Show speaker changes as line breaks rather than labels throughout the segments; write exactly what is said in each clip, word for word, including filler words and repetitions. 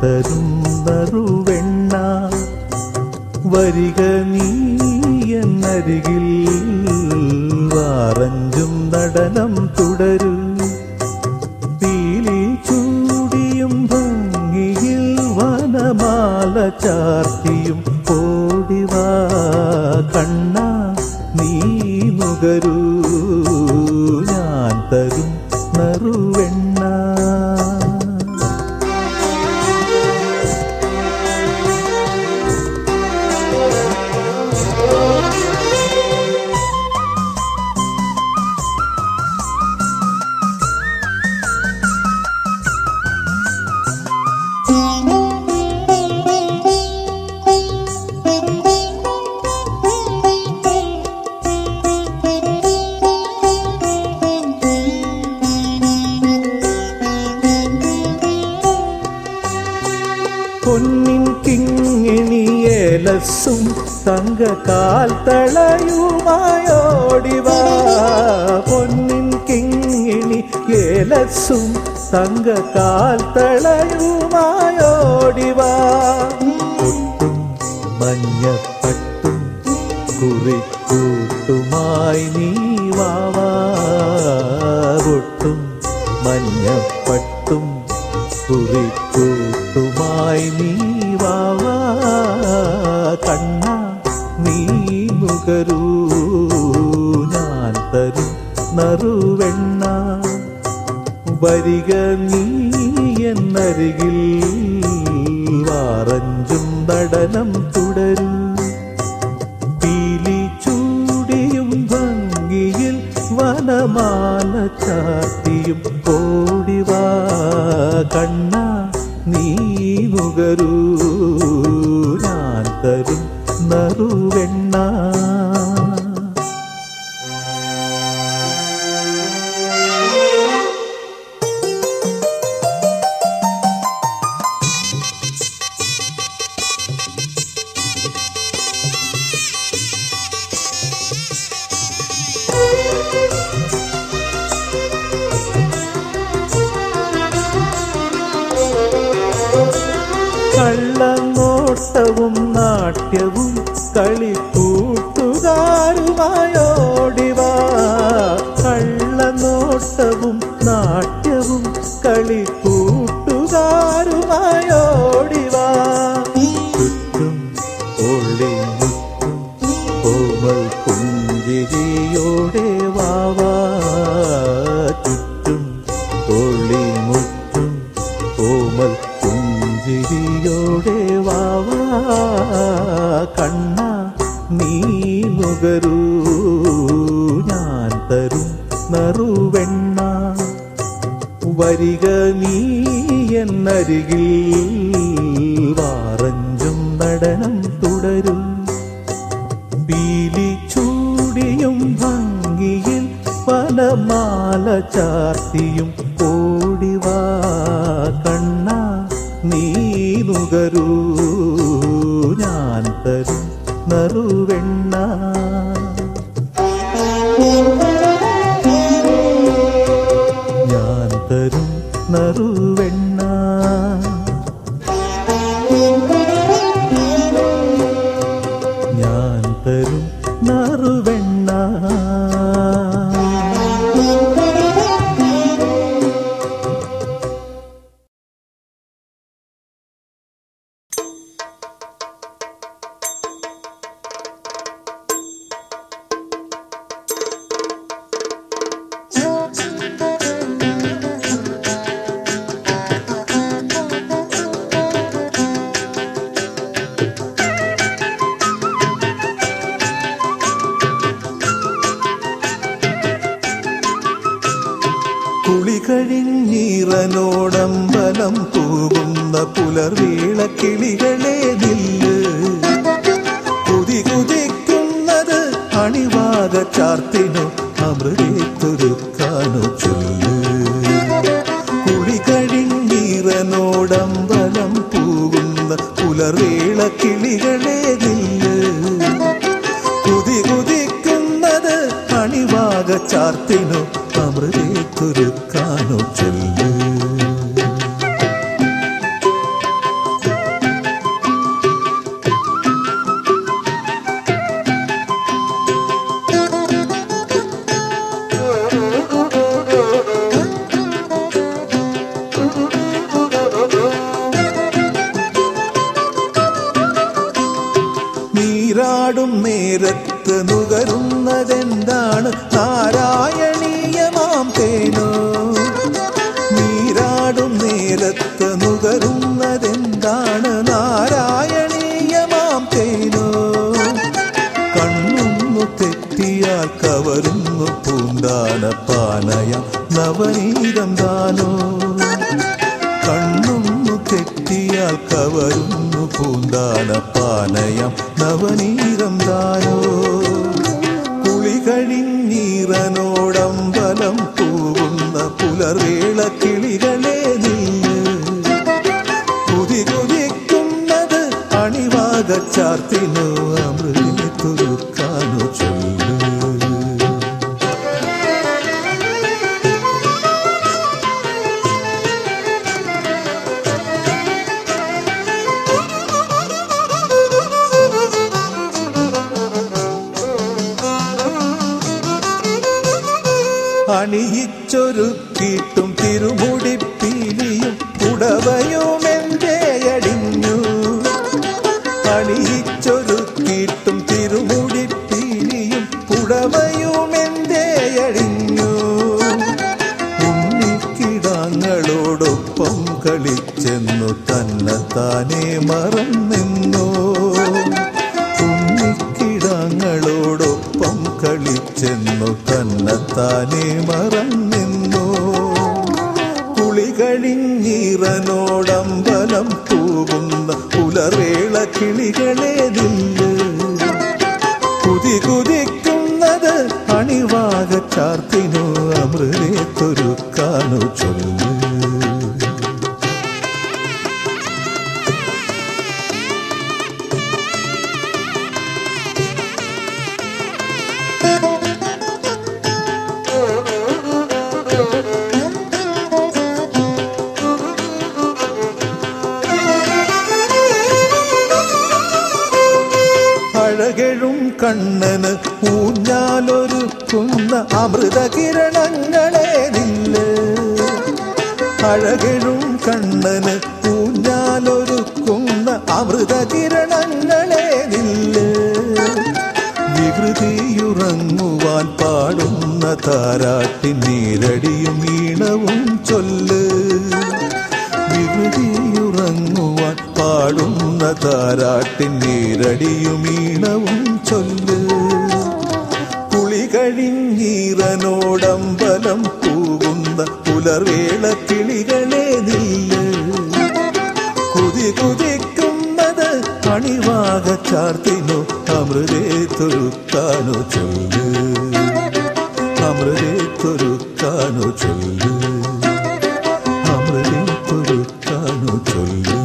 തരും നറുവെണ്ണ വരിക നീ എന്നരികിൽ വാറഞ്ചും നടനം തുടരൂ പീലി ചൂടിയും ഭംഗിയിൽ വനമാല ചാർത്തിയും ഓടിവാ കണ്ണ നീ നുകരൂ ഞാൻ തരും നറുവെണ്ണ പൊന്നിൻ കിങ്ങിണിയേലസും തങ്കക്കാൽ തളയുമായോടിവാ പൊന്നിൻ കിങ്ങിണി ഏലസും തങ്കക്കാൽ തളയുമായോടിവാ ഒട്ടും മഞ്ഞപ്പട്ടും കുറിക്കൂട്ടുമായി നീ വാവാ ഒട്ടും മഞ്ഞപ്പട്ടും കുറിക്കൂട്ടുമായി നീ വാവാ കണ്ണ നീ നുകരൂ ഞാൻ തരും നറുവെണ്ണ വരിക നീ എന്നരികിൽ വാറഞ്ചും നടനം തുടരൂ പീലി ചൂടിയും ഭംഗിയിൽ വനമാല ചാർത്തിയും ഓടിവാ കണ്ണ നീ നുകരൂ ഞാൻ തരും നറുവെണ്ണ കള്ളനോട്ടവും നാട്യവും കളിക്കൂട്ടുകാരുമായോടിവാ കള്ളനോട്ടവും നാട്യവും കളിക്കൂട്ടുകാരുമായോടിവാ ചുറ്റും ഒളിമുറ്റും കോമൽ പുഞ്ചിരിയോടെ വാവാ ചുറ്റും ഒളിമുറ്റും കോമൽ പുഞ്ചിരിയോടെ വാവാ കണ്ണ നീ നുകരൂ ഞാൻ തരും നറുവെണ്ണ വരിക നീ എന്നരികിൽ വാറഞ്ചും നടനം തുടരും പീലി ചൂടിയും ഭംഗിയിൽ വനമാല ചാർത്തിയും ഓടിവാ കണ്ണ നീ നുകരൂ ഞാൻ തരും നറുവെണ്ണ ഞാൻ തരും നറുവെണ്ണ ഞാൻ തരും നറുവെണ്ണ കുളികഴിഞ്ഞീറനോടമ്പലം തൂകുന്ന പുലർവീള കിളികളെ നില്ല് കുതി കുതിക്കുന്നത് അണിവാക ചാർത്തിനു അമൃതേത്തൊരുക്കാനു ചൊല്ല് കുളികഴിഞ്ഞീറനോടമ്പലം തൂകുന്ന പുലർവീള കിളികളെ നില്ല് കുതി കുതിക്കുന്നത് അണിവാക ചാർത്തിനു അമൃതേത്തൊരുക്കാനു ചൊല്ല് നീരാടും നേരത്ത് നുകരുന്നതെന്താണ് നാരായണീയമാം തേനോ? നീരാടും നേരത്ത് നുകരുന്നതെന്താണ് നാരായണീയമാം തേനോ? കണ്ണൊന്നു തെറ്റിയാൽ കവരുന്നു പൂന്താന പാനയം നവനീതം താനോ? കണ്ണൊന്നു തെറ്റിയാൽ കവരുന്നു പൂന്താന പാനയം നവനീതം താനോ? കുളി കഴിഞ്ഞീറനോടമ്പലം പൂകുന്ന പുലർവേള കിളികളെ നീയ് കുതി കുതിക്കുന്നത് അണിവാക ചാർത്തിനോ അമൃതിനെ തുരുക്കാനോ ചൊല്ലു? അണിയിച്ചൊരുക്കിയിട്ടും തിരുമുടിപ്പീലിയും പുടവയും എന്റെ അടിഞ്ഞു. അണിയിച്ചൊരുക്കിയിട്ടും തിരുമുടിപ്പീലിയും പുടവയും എന്റെ അടിഞ്ഞു. ഉണ്ണിക്കിടാങ്ങളോടൊപ്പം കളിച്ചെന്നു തന്നെത്താനെ മറന്നെന്നു. ഉണ്ണിക്കിടാങ്ങളോടൊപ്പം കളിച്ചെന്നു തന്നെത്താനെ മറന്നെന്നു. കുളി കഴിഞ്ഞീറനോടമ്പലം പൂകുന്ന പുലർവേള കിളികളെ നില്ല് കുതി കുതിക്കുന്നത് അണിവാക ചാർത്തിനോ അമൃതേ തൊരുക്കാനോ ചൊല്ല്? അഴകെഴും കണ്ണന് ഊഞ്ഞാലൊരുക്കുന്ന അമൃത കിരണങ്ങളെ നില്ല്. അഴകെഴും കണ്ണന് ഊഞ്ഞാലൊരുക്കുന്ന അമൃത കിരണങ്ങളെ നില്ല്. വികൃതിയുറങ്ങുവാൻ പാടുന്ന താരാട്ടിൻ നീരടിയും ഈണവും ചൊല്ല്. വികൃതിയുറങ്ങുവാൻ പാടുന്ന താരാട്ടിൻ നീരടിയും ഈണവും ചൊല്ല്. കുളി കഴിഞ്ഞീറനോടമ്പലം പൂകുന്ന പുലർവേള കിളികളെ നില്ല് കുതി കുതിക്കുന്നത് അണിവാക ചാർത്തിനോ അമൃതേ തൊരുക്കാനോ ചൊല്ല്? അമൃതേ തൊരുക്കാനോ ചൊല്ല്? അമൃതേ തൊരുക്കാനോ ചൊല്ല്?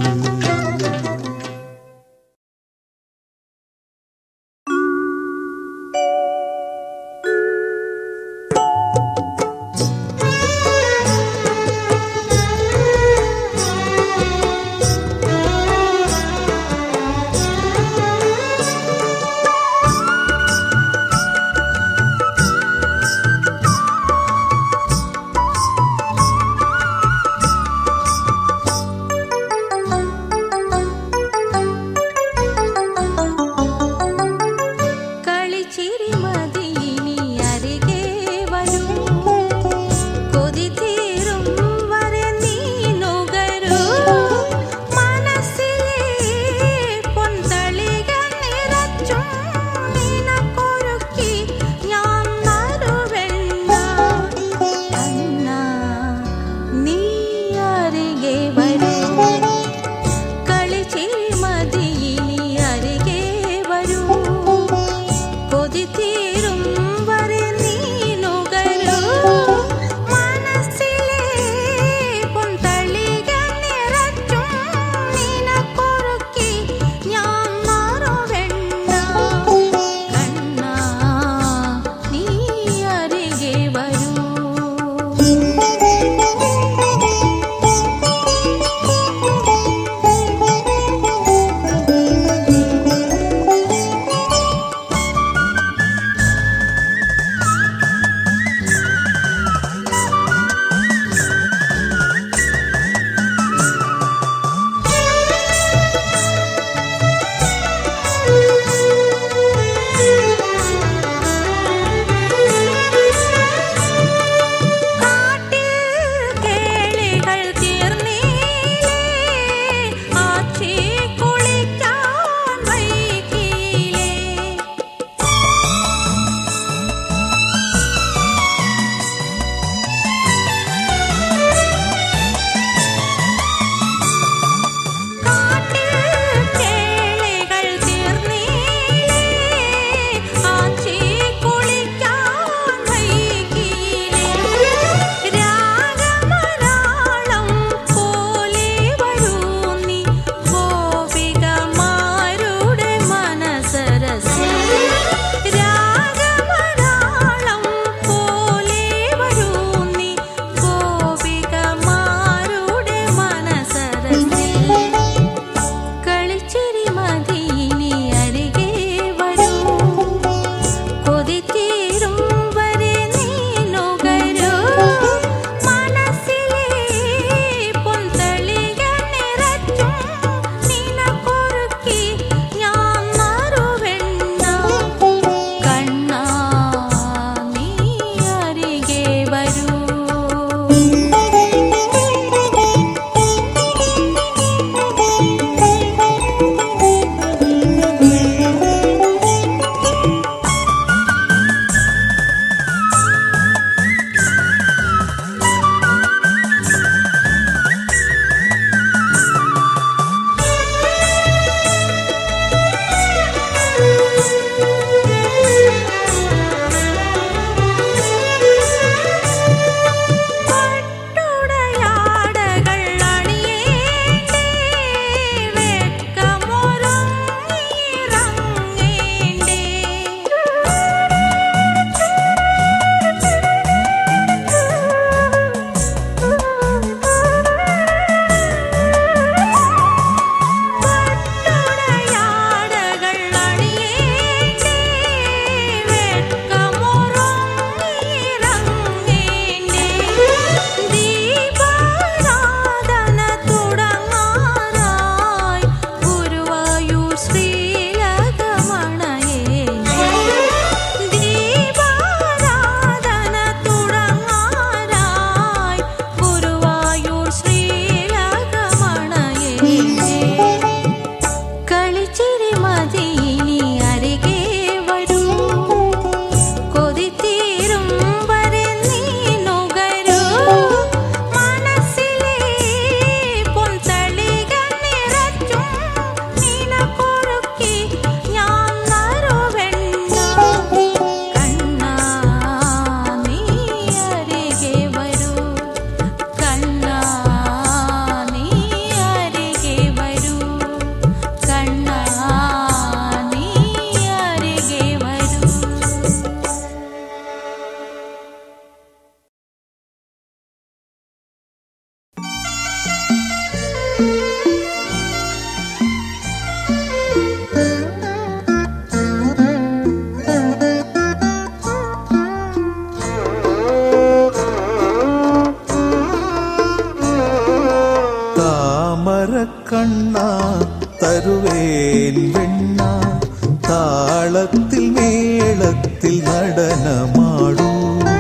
കണ്ണാ തരുവേൻ വെണ്ണ താളത്തിൽ മേളത്തിൽ നടനമാടൂ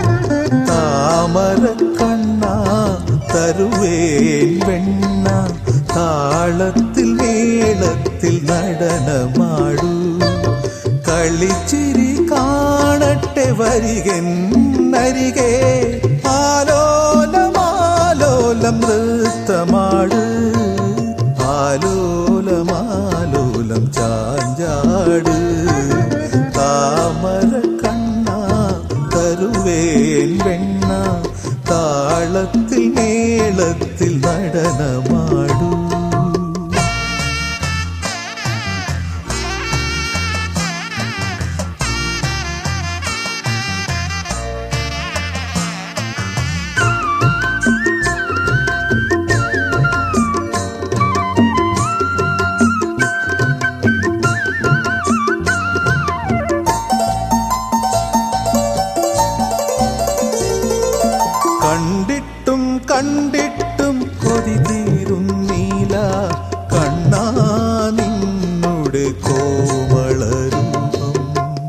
താമര കണ്ണാ തരുവേൻ വെണ്ണ താളത്തിൽ മേളത്തിൽ നടനമാടൂ കളിച്ചിരി കാണട്ടെ വരികെന്നരികെ ആലോലമാലോലം നൃത്തമാട് ആലോലമാലോലം ചാഞ്ചാട് താമര കണ്ണാ തരുവേൻ വെണ്ണ താളത്തിൽ മേളത്തിൽ നടനമാടൂ കണ്ടിട്ടും കണ്ടിട്ടും കൊതി തീരുന്നില്ല കണ്ണാ നിന്നുടെ കോമളരൂപം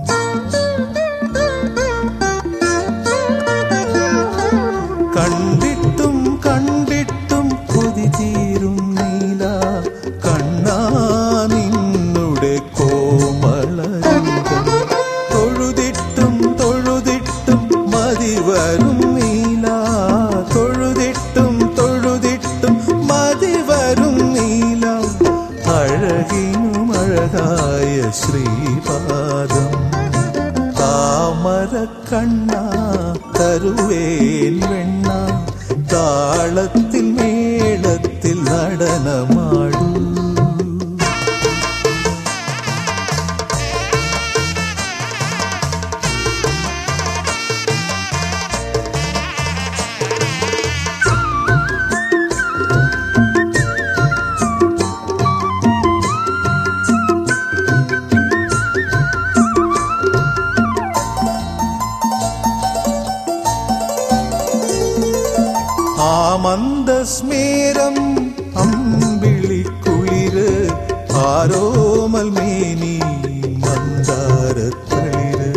കണ്ടിട്ടും കണ്ടിട്ടും കൊതി തീരുന്നില്ല കണ്ണാ നിന്നുടെ കോമളരൂപം തൊഴുതിട്ടും തൊഴുതിട്ടും മതി വരും തൊഴുതിട്ടും തൊഴുതിട്ടും മതി വരും നീല അഴകിനും അഴകായ ശ്രീപാദം താമര കണ്ണാ തരുവേൻ വെണ്ണ താളത്തിൽ മേളത്തിൽ നടനമാടൂ ആമന്ദസ്മേരം അമ്പിളിക്കുളിര് ആരോമൽ മേനി മന്ദാരത്തളിര്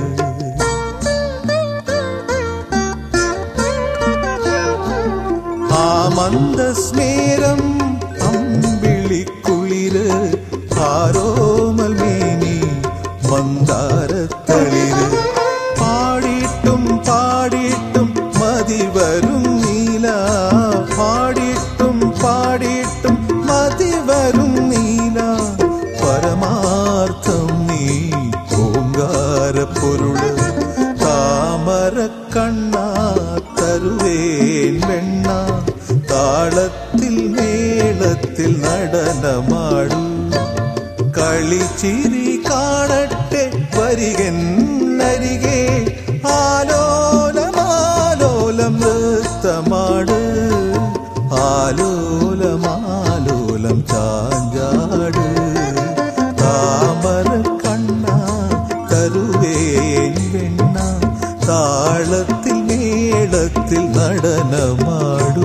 ആമന്ദസ്മേരം അമ്പിളിക്കുളിര് ആരോമൽ മേനി മന്ദാരത്തളിര് പാടിയിട്ടും പാടിയിട്ടും മതി വരും പാടിയിട്ടും പാടിയിട്ടും മതി വരും നീല പരമാർത്ഥം നീ ഓങ്കാരപ്പൊരുള് താമര കണ്ണാ തരുവേൻ വെണ്ണ താളത്തിൽ മേളത്തിൽ നടനമാടൂ കളിച്ചിരി കാണട്ടെ വരികെന്നരികെ ആലോലമാലോലം നൃത്തമാട് ആലോലമാലോലം ചാഞ്ചാട് താമര കണ്ണാ തരുവേൻ വെണ്ണ താളത്തിൽ മേളത്തിൽ നടനമാടൂ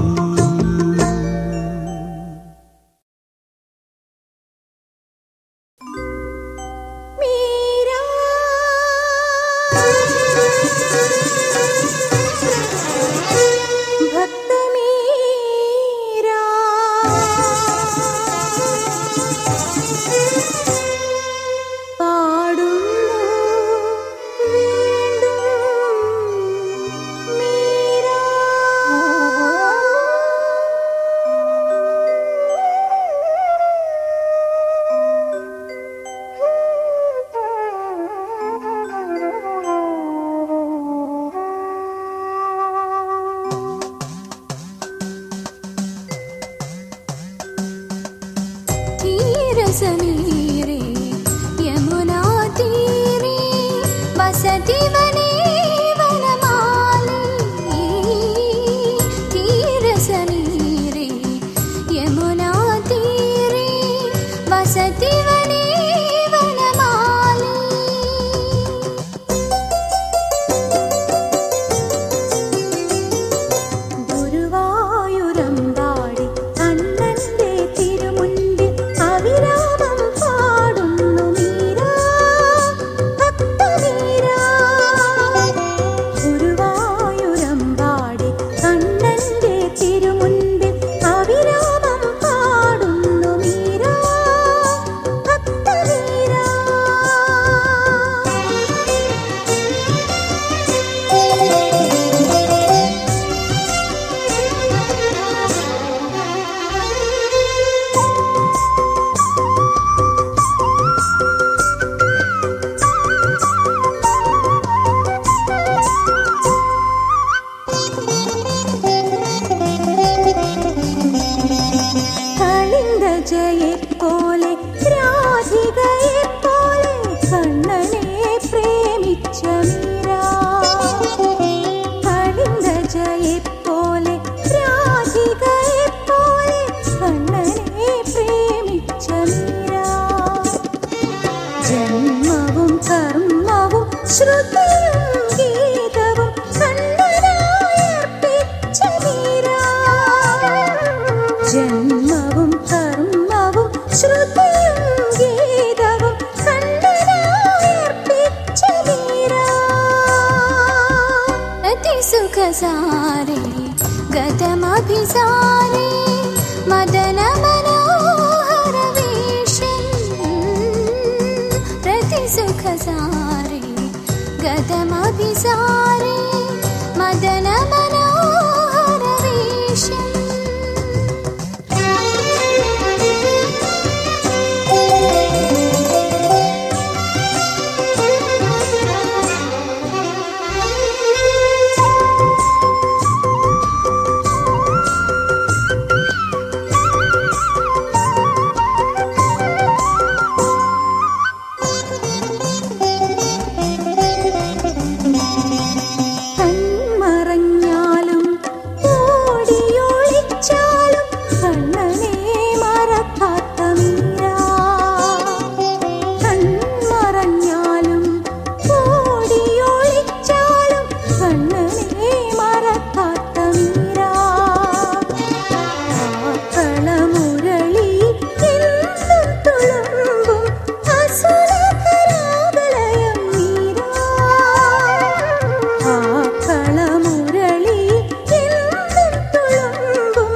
ീരാ പോലെ രാധികയെ പോലെ കണ്ണനെ പ്രേമിച്ച മീരാ. കളിംഗജയെ പോലെ രാധികയെ പോലെ കണ്ണനെ പ്രേമിച്ച മീരാ. ജന്മവും കർമ്മവും ശ്രുതിയും ഗീതവും കണ്ണനായർപ്പിച്ച മീരാ. ജന്മവും കർമ്മവും ശ്രുതിയും ഗീതവും കണ്ണനായർപ്പിച്ച മീരാ. അതിസുഖസാരേ ഗതമഭിസാരേ മദന മനോഹര വേഷം. പ്രതിസുഖസാരേ ഗതമഭിസാരേ മദന മനോഹര വേഷം. കൺമറഞ്ഞാലും ഓടിയൊളിച്ചാലും കണ്ണനെ മറക്കാത്ത മീരാ. കൺമറഞ്ഞാലും ഓടിയൊളിച്ചാലും കണ്ണനെ മറക്കാത്ത മീരാ. കളമുരളി എന്നും തുളുമ്പും അസുരകരാവലയം മീരാ. കളമുരളി എന്നും തുളുമ്പും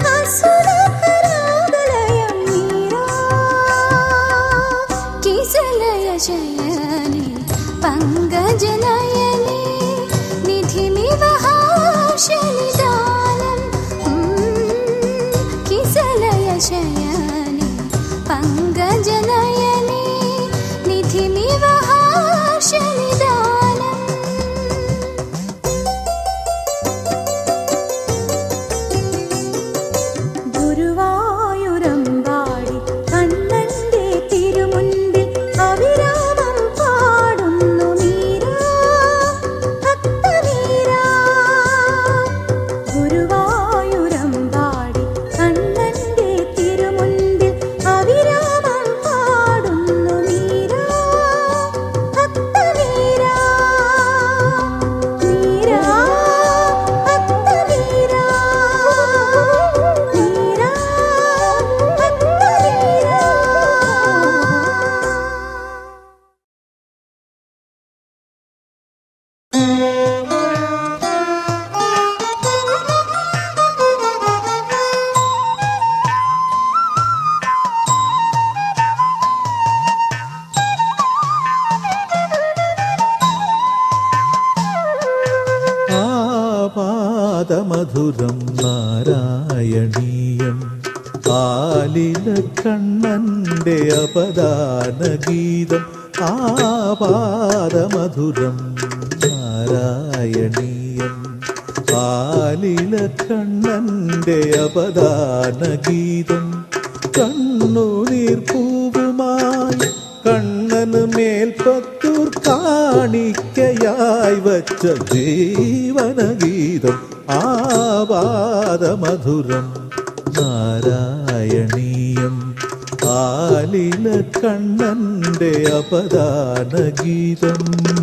അസുരകരാവലയം മീരാ. കിസലയ ശയനേ പങ്കജനയനേ നിധിമിവ ഹാശനിദാനം. കിസലയ ശയനേ പങ്കജനയനേ നിധിമിവ ഹാശനിദാനം. ഗുരുവായൂരമ്പാടി കണ്ണന്റെ തിരുമുൻപിൽ അവിരാമം പാടുന്നു മീരാ. ഭക്തമീരാ. ഗുരുവായൂരമ്പാടി കണ്ണന്റെ തിരുമുൻപിൽ അവിരാമം പാടുന്നു മീരാ. ഭക്തമീരാ. മീരാ. ഭക്തമീരാ. മീരാ. ഭക്തമീരാ.
ആപാദമധുരം നാരായണീയം ആലില കണ്ണന്റെ അപദാനഗീതം. ആപാദമധുരം നാരായണീയം ആലില കണ്ണന്റെ അപദാനഗീതം. കണ്ണുനീർ പൂവുമായി കണ്ണന് മേൽപ്പത്തൂർ കാണിക്കയായി വച്ച ജീവനഗീതം. ആപാദമധുരം നാരായണീയം ആലില കണ്ണന്റെ അപദാനഗീതം.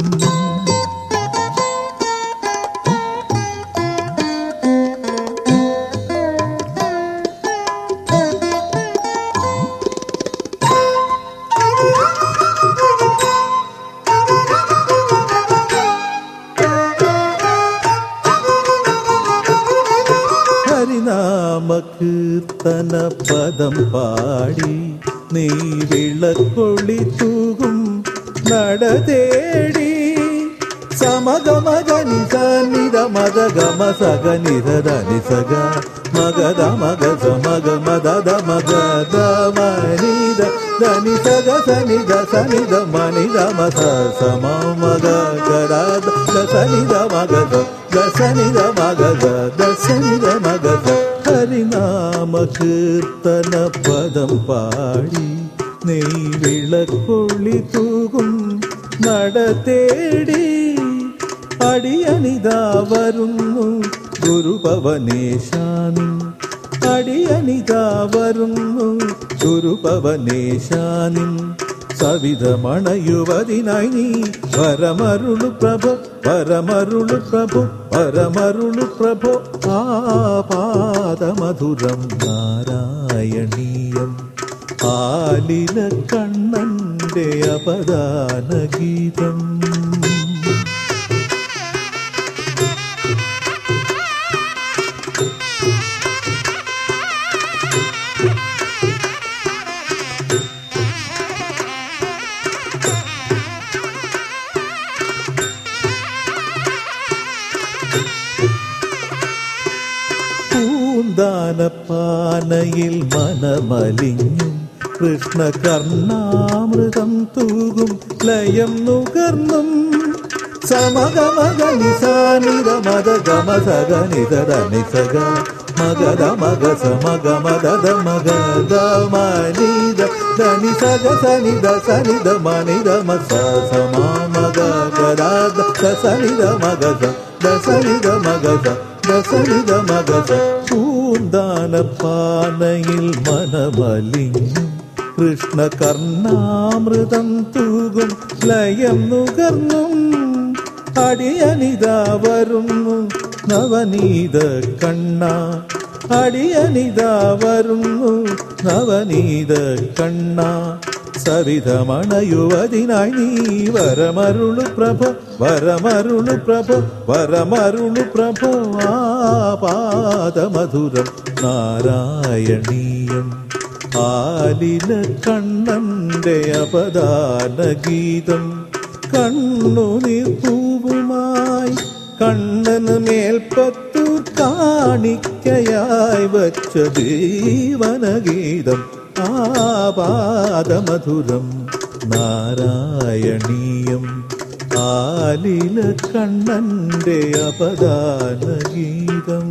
ഹരിനാമകീർത്തന പദം പാടി നീ വിളക്കൊളി തൂകും നട തേടി. സമഗമഗനി സനിധ മദ ഗമ സഗ നിധ ധനി സഗ മഗധ മഗ സമഗ മദ മഗധ മനിധ ധനി സഗ സനിധ സനിധ മനിധ മസ സമ മഗ ഗദ സനിധ മഗധ ദസനിധ മഗധ ദസനിധ മഗധ ഹരിനാമ കീർത്തന പദം പാടി നെയ് വിളക്കൊള്ളി തൂകും നട തേടി അടിയനിതാ വരുന്നു ഗുരുപവനേശാനിൻ അടിയനിതാ വരുന്നു ഗുരുപവനേശാനിൻ സവിധമണയുവതിനായി നീ വരമരുളു പ്രഭു വരമരുളു പ്രഭു വരമരുളു പ്രഭു ആപാദമധുരം നാരായണീയം ആലില കണ്ണന്റെ അപദാന ഗീതം. പൂന്താനപ്പാനയിൽ മനമലിഞ്ഞും കൃഷ്ണകർണാമൃതം തൂകും ലയം നുകർന്നും സമഗമഗ നിസാനിത മദ ഗമ സഗ നിദ നിസഗ മഗദ മഗ സമഗ മദ മഗദ മനിദ ധനി സഗ സനിദ സനിദ മനിദ മസ സമ മഗ ഗദ സനിദ മഗദ ദസനിദ മഗദ ദസനിദ മഗദ. പൂന്താനപ്പാനയിൽ മനമലിഞ്ഞും കൃഷ്ണകർണാമൃതം തൂകും ലയം നുകർന്നും അടിയനിതാ വരുന്നു നവനീത കണ്ണ അടിയനിതാ വരുന്നു നവനീത കണ്ണ സവിധമണയുവതിനായി നീ വരമരുളു പ്രഭു വരമരുളു പ്രഭു വരമരുളു പ്രഭു ആപാദമധുരം നാരായണീയം ആലില കണ്ണന്റെ അപദാന ഗീതം. കണ്ണുനീർ പൂവുമായി കണ്ണന് മേൽപ്പത്തു കാണിക്കയായി വച്ച ജീവനഗീതം ആപാദമധുരം നാരായണീയം ആലില കണ്ണന്റെ അപദാന ഗീതം.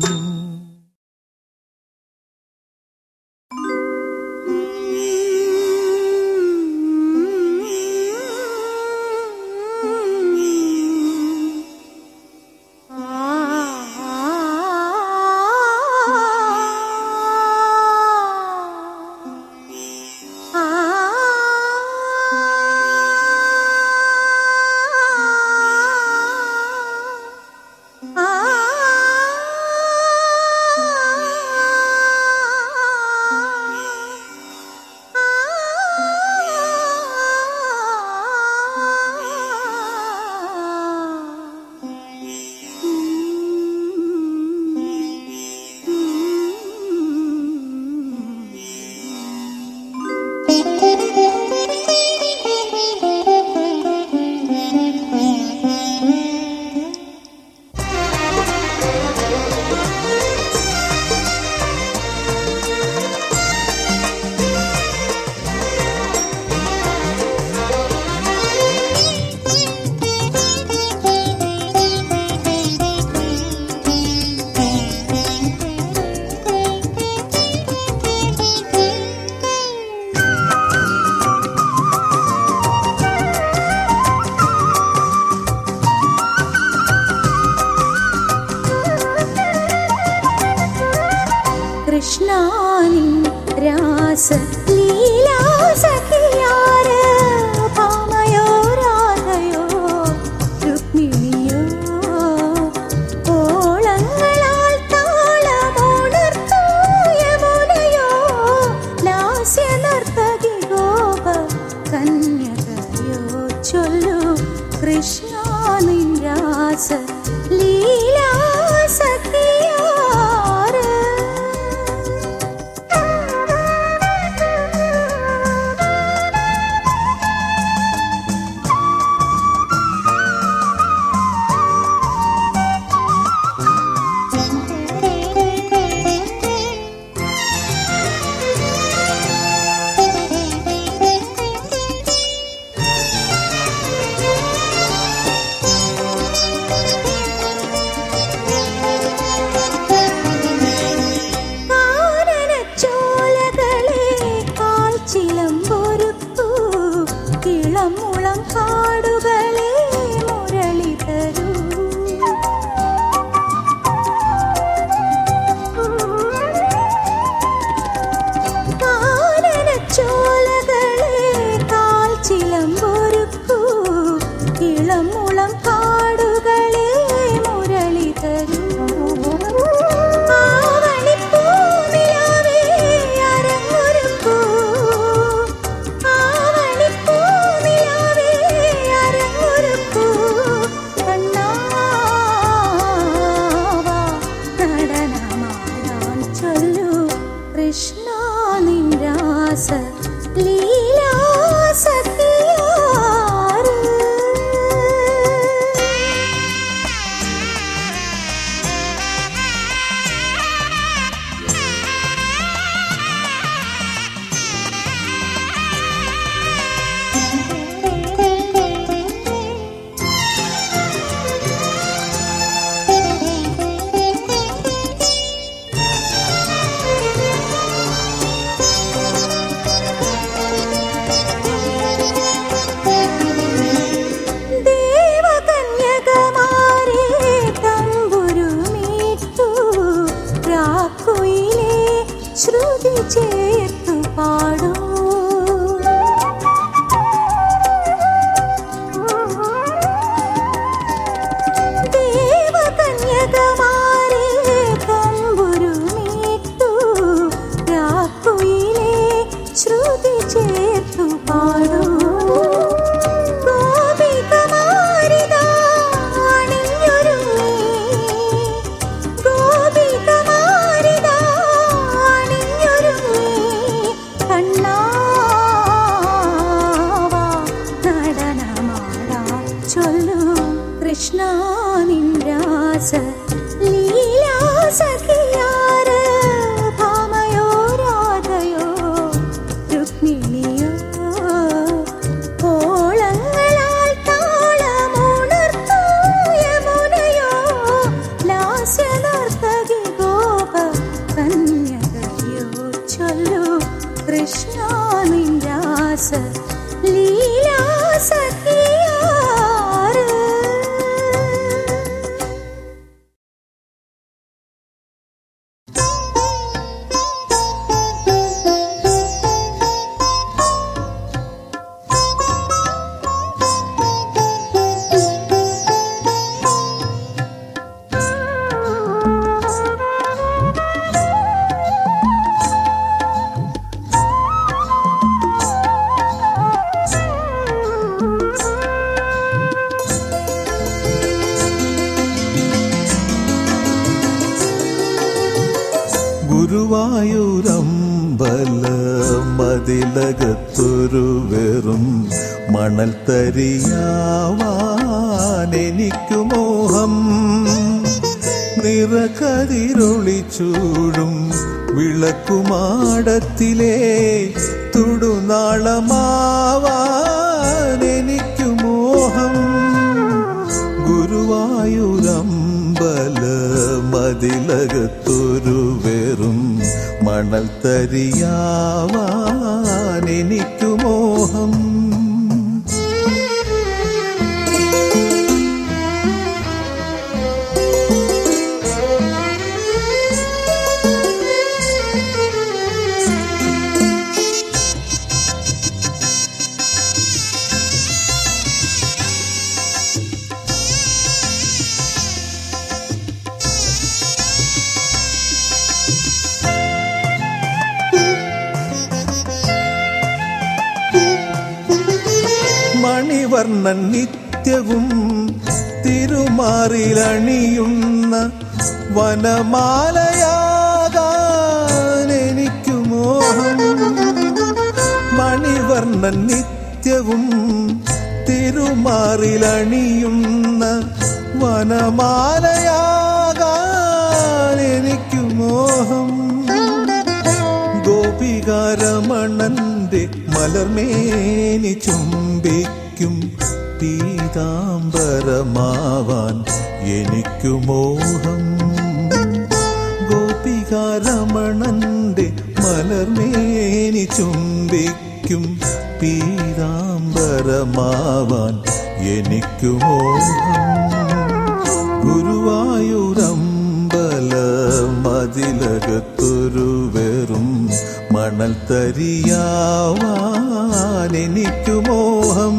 കൃഷ്ണാനിൻ രാസലീലാ സഖിയാര് ഭാമയോ രാധയോ രുക്മിണിയോ ഓളങ്ങളാൽ താളമുണർത്തൂ യമുനയോ ലാസ്യനർത്തകി ഗോപ കന്യകയോ ചൊല്ലു കൃഷ്ണാനിൻ രാസലീലാ സഖിയാര്. ഇളം മുളം കാടുകളെ മുരളി തരൂ. കാനനച്ചോലകളെ കാൽ ചിലമ്പൊരുക്കൂ, ഇളം മുളം കാടുകളെ മുരളി തരൂ. കൃഷ്ണ നിൻരാസ ലീലാ സഖിയാറ്. ശ്രുതി ചേർത്തു പാടൂ. ദേവകന്യകമാരെ തമ്പുരു മീട്ടു, രാക്കുയിലെ ശ്രുതി ചേർത്തു പാടൂ. ഗോപികമാരിതാ അണിഞ്ഞൊരുങ്ങി, ഗോപികമാരിതാ കൃഷ്ണ നിൻരാസ ലീലാ സഖിയാറ്. ഭാമയോ രാധയോ രുക്മിണിയോ ഓളങ്ങളാൽ താളമുണർത്തൂ യമുനയോ. ലാസ്യനർത്തകി ഗോപ കന്യകയോ ചൊല്ലു കൃഷ്ണ നിൻരാസ ലീലാ സഖിയാറ്.
ഗുരുവായൂരമ്പല മതിലകത്തൊരു വെറും മണൽ തരിയാവാൻ എനിക്കു മോഹം. നിറകതിരൊളിച്ചൂടും വിളക്കുമാടത്തിലെ തുടുനാളമാവാൻ എനിക്കു മോഹം. ഗുരുവായൂരമ്പല മതിലകത്തൊരു വെറും മണൽ തരിയാവാൻ എനിക്കു മോഹം. മണിവർണ്ണൻ നിത്യവും തിരുമാറിലണിയുന്ന വനമാലയാകാൻ എനിക്കു മോഹം. മണിവർണ്ണൻ നിത്യവും തിരുമാറിലണിയുന്ന വനമാലയാകാൻ എനിക്കു മോഹം. ഗോപികാരമണന്റെ മലർമേനി ചുംബിക്കും പീതാംബരമാവാൻ എനിക്കു മോഹം. ഗോപികാരമണന്റെ മലർമേനി ചുംബിക്കും പീതാംബരമാവാൻ എനിക്കു മോഹം. ഗുരുവായൂരമ്പല മതിലകത്തൊരു വെറും മണൽ തരിയാവാൻ എനിക്കു മോഹം.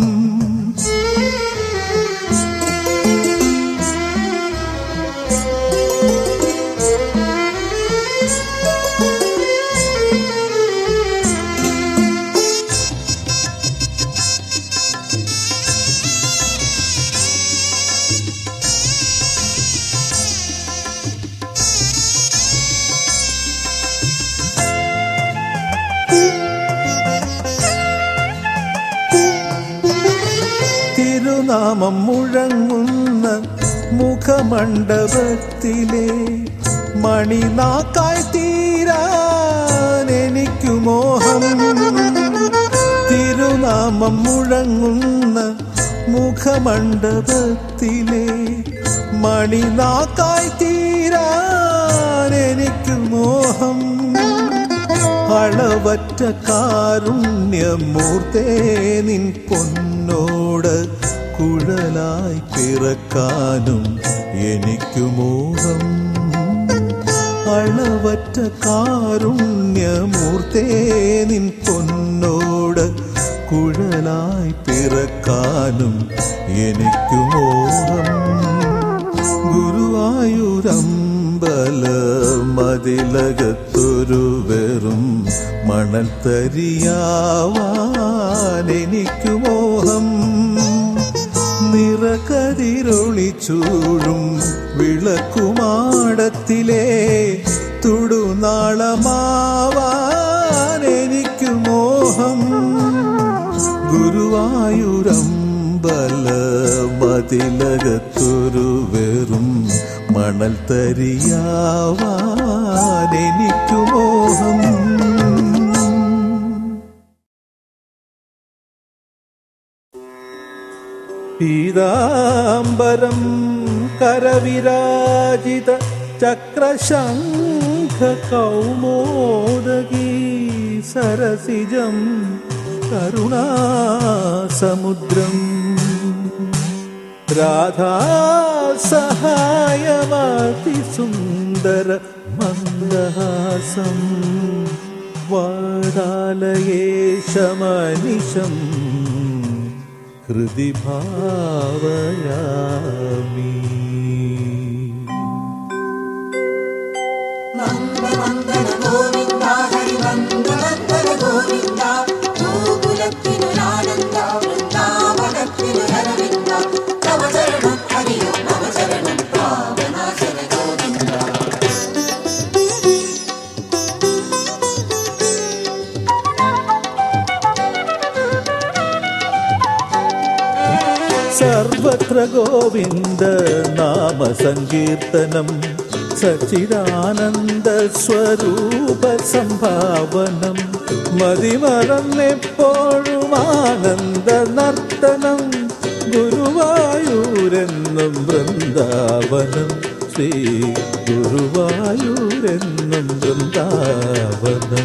തിരുനാമം മുഴങ്ങുന്ന മുഖമണ്ഡപത്തിലെ മണിനാക്കായി തീരാൻ എനിക്കു മോഹം. തിരുനാമം മുഴങ്ങുന്ന മുഖമണ്ഡപത്തിലെ മണിനാക്കായി തീരാൻ എനിക്കു മോഹം. അളവറ്റ കാരുണ്യമൂർത്തേ നിൻ പൊന്നോട് കുഴലായി പിറക്കാനും എനിക്കു മോഹം. അളവറ്റ കാരുണ്യമൂർത്തേ നിൻ പൊന്നോട് കുഴലായി പിറക്കാനും എനിക്കു മോഹം. ഗുരുവായൂരമ്പല മതിലകത്തൊരു വെറും മണൽ തരിയാവാൻ എനിക്കു മോഹം. നിറകതിരൊളി ചൂഴും വിളക്കുമാടത്തിലെ തുടുനാളമാവാൻ എനിക്കു മോഹം. ഗുരുവായൂരമ്പല മതിലകത്തൊരു വെറും മണൽ തരിയാവാൻ എനിക്കു മോഹം. പീതാംബരം കരവിരാജിത ചക്രശംഖ കൗമോദകീ സരസിജം കരുണാസമുദ്രം രാധാ സഹായവാതി സുന്ദര മന്ദഹാസം വാതാലയേശമനിശം ഹൃദി ഭാവയാമി. സർവത്ര ഗോവിന്ദ നാമ സങ്കീർത്തനം സച്ചിദാനന്ദ സ്വരൂപ സംഭാവനം മതിമറന്നെപ്പോഴും ആനന്ദ നർത്തനം ഗുരുവായൂരെന്നും വൃന്ദാവനം ശ്രീ ഗുരുവായൂരെന്നും വൃന്ദാവനം.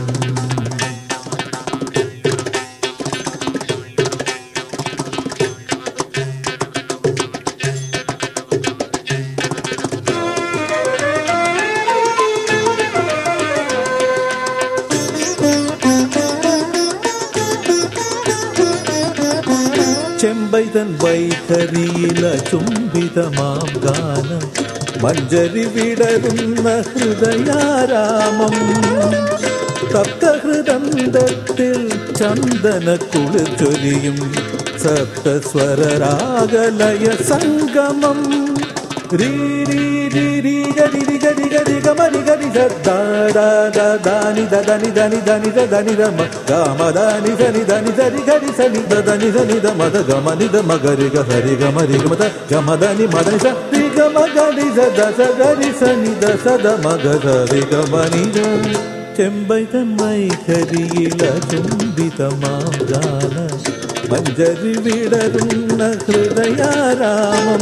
ചെമ്പൈതൻ വൈഖരിയില ചുംബിതമാം ഗാനം മഞ്ജരി വിടരുന്ന ഹൃദയാരാമം തപ്തഹൃദന്തത്തിൽ ചന്ദന കുളിർച്ചൊരിയും സപ്തസ്വരരാഗലയ സംഗമം രീ രീ രീ രീ ഗരി ഗരി ഗരി ഗമരി ഗരി ദാനി ദനി ധനി ധനി ധനി ധമ ഗമദാനി ധനി ധനി ധരി ഗരി സനി ധനി ധനി ധ മദ ഗമനി ധ മഗരി ഗ ഹരി ഗമരി ഗമത ഗമദനി മദനി സ രി ഗമ ഗരി സ ദ സ ഗരി സനി ധ സ ധ മഗ ഹരി ഗമനി ധ. ചെമ്പൈതൻ വൈഖരിയില ചുംബിതമാം ഗാന മഞ്ജരി വിടരുന്ന ഹൃദയാരാമം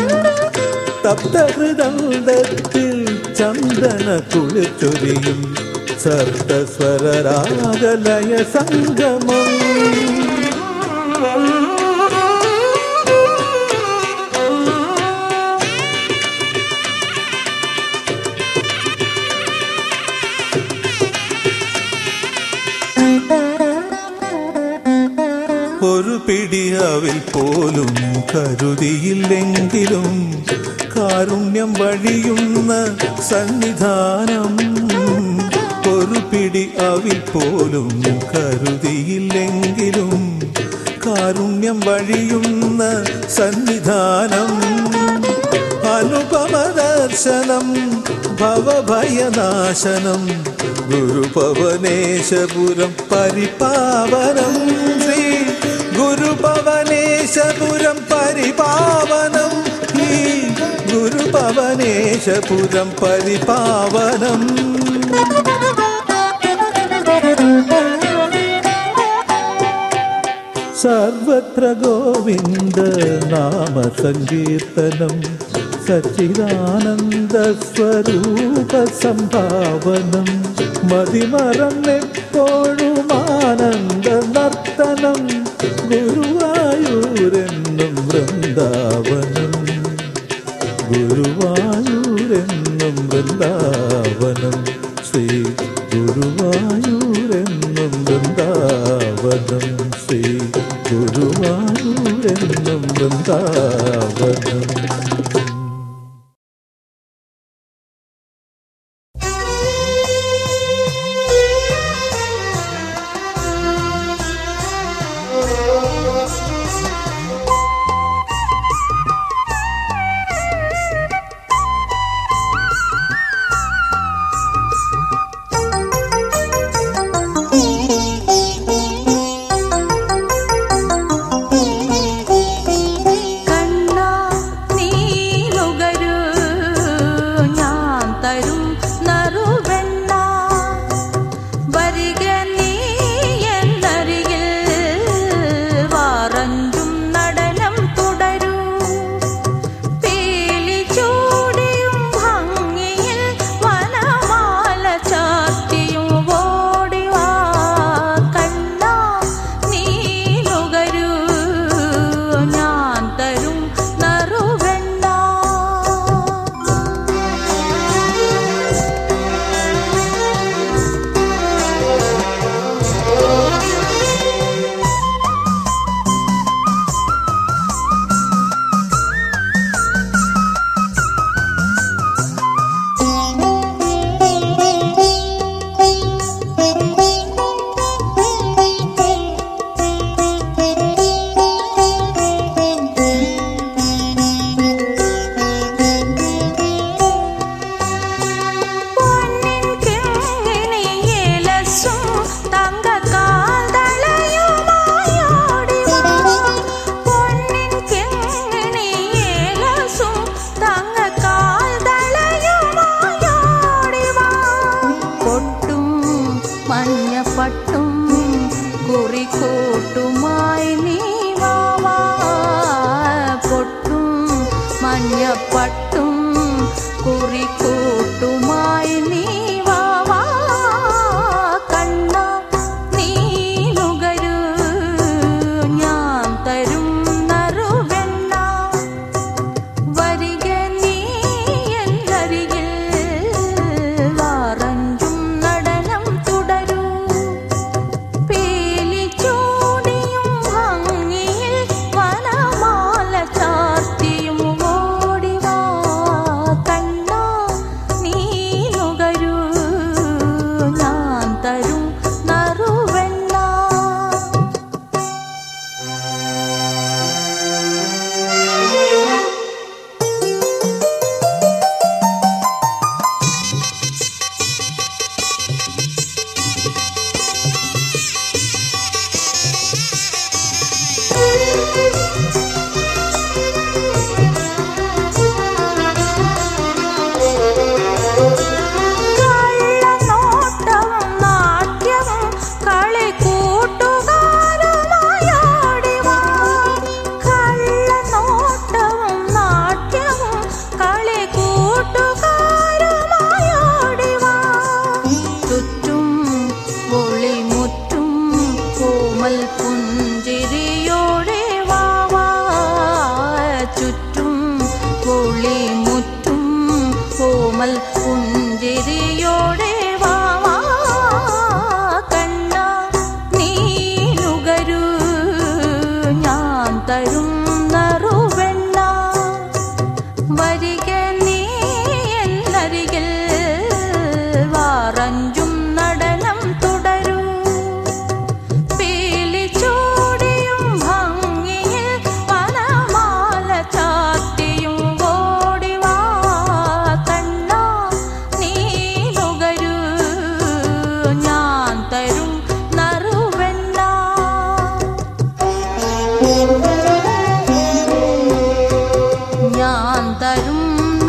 തപ്തഹൃദന്തത്തിൽ ചന്ദന കുളിർച്ചൊരിയും സപ്തസ്വരരാഗലയ സംഗമം. ഒരു പിടിയാവിൽ പോലും കരുതിയില്ലെങ്കിലും കാരുണ്യം വഴിയുന്ന സന്നിധാനം. ഒരു പിടി അവിൽ പോലും കരുതിയില്ലെങ്കിലും കാരുണ്യം വഴിയുന്ന സന്നിധാനം. അനുപമ ദർശനം ഭവഭയനാശനം ഗുരുപവനേശപുരം പരിപാവനം. ശ്രീ ഗുരുപവനേശപുരം പരിപാവനം. ഈ ഗുരുപവനേശപുരം പരിപാവനം. സർവത്ര ഗോവിന്ദ നാമ സങ്കീർത്തനം സച്ചിദാനന്ദ സ്വരൂപ സംഭാവനം. മതിമറന്നെപ്പോഴും ആനന്ദ നർത്തനം ഗുരുവായൂരെന്നും വൃന്ദാവനം. ഗുരുവായൂരെന്നും വൃന്ദാവനം. ശ്രീ ഗുരുവായൂരെന്നും വൃന്ദാവനം. ശ്രീ ഗുരുവായൂരെന്നും വൃന്ദാവനം.
കണ്ണാ നീ തരും നറുവെണ്ണ വരിക നീ എന്നരികിൽ വാറഞ്ചും നടനം തുടരൂ പീലി ചൂടിയും ഭംഗിയിൽ വനമാല ചാത്തിയും ഓടിവാ കണ്ണാ നീ നുകരൂ ഞാൻ തരും നറുവെണ്ണ ഞാൻ തരും